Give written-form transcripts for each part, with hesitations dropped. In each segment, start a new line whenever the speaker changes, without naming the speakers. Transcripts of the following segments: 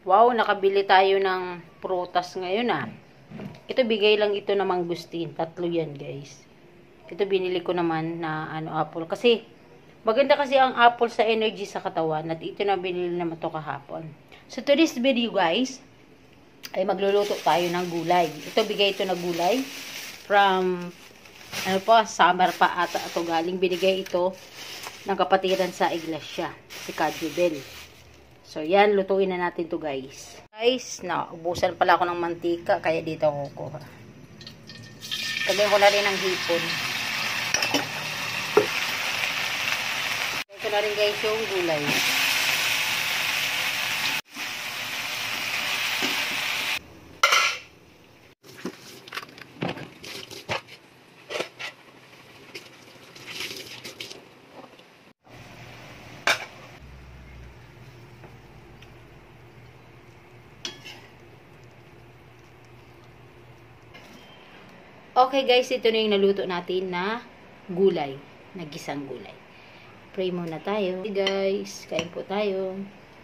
Wow, nakabili tayo ng prutas ngayon ah. Ito bigay lang ito na mangustin. 3 yan guys. Ito binili ko naman na apple. Kasi maganda kasi ang apple sa energy sa katawan. At ito na binili naman to kahapon. So to this video guys, ay magluluto tayo ng gulay. Ito bigay ito na gulay. From, summer pa ata ito galing. Binigay ito ng kapatiran sa iglesia. Si Kadjubel. So, yan. Lutuin na natin to guys. Guys, ubusan pala ako ng mantika. Kaya dito ako kukuha. Lagyan ko na rin ng hipon. Lagyan ko na rin guys yung gulay. Okay guys, ito na yung naluto natin na gulay, nagisang gulay. Pray muna tayo. Okay guys, kain po tayo.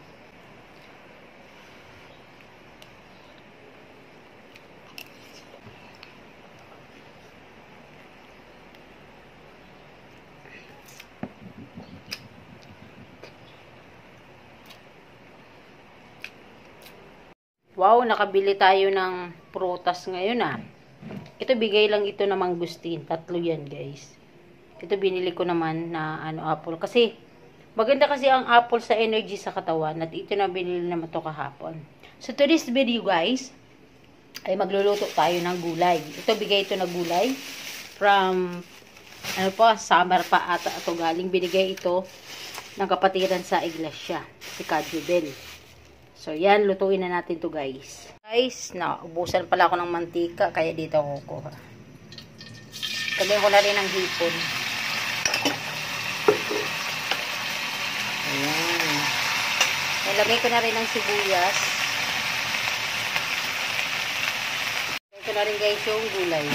Wow, nakabili tayo ng prutas ngayon ah. Ito bigay lang ito na mangustin. 3 yan guys. Ito binili ko naman na apple. Kasi maganda kasi ang apple sa energy sa katawan. At ito na binili naman to kahapon. So to this video guys, ay magluluto tayo ng gulay. Ito bigay ito na gulay. From, summer pa ata ito galing. Binigay ito ng kapatiran sa iglesia. Si Kadjubel. So yan, lutuin na natin to guys. Guys, ubusan pala ako ng mantika. Kaya dito ako kukuha. Lagyan ko na rin ng hipon. Ayan. Nilagay ko na rin ng sibuyas. Lagyan ko na rin guys yung gulay.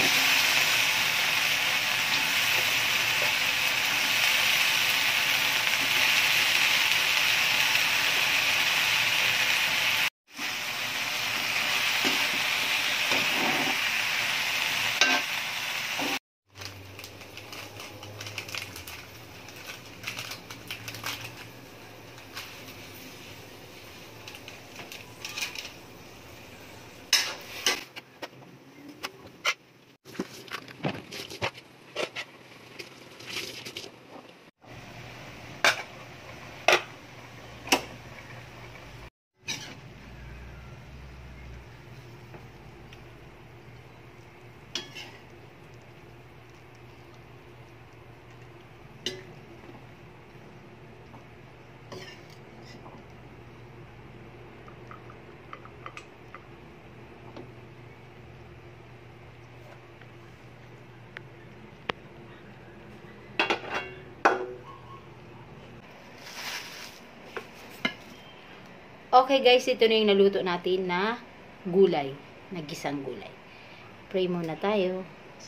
Okay guys, ito na yung naluto natin na gulay, nagisang gulay. Pray muna tayo.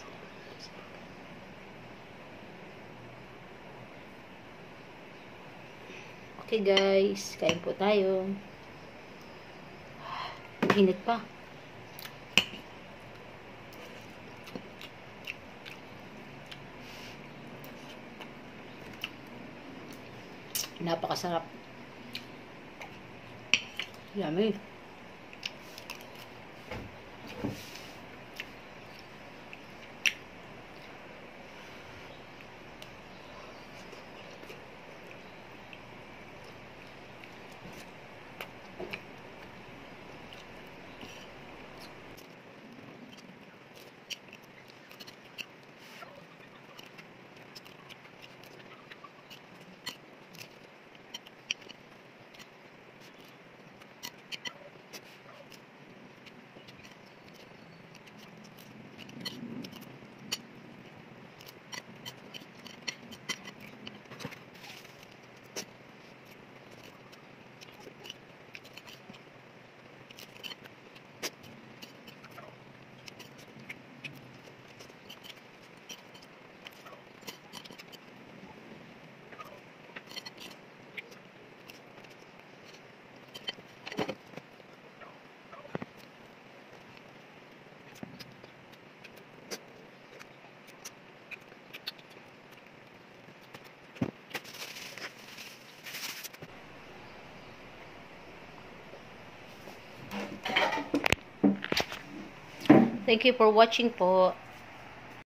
Okay guys, kain po tayo. Init pa. Napakasarap. Yummy. Thank you for watching po.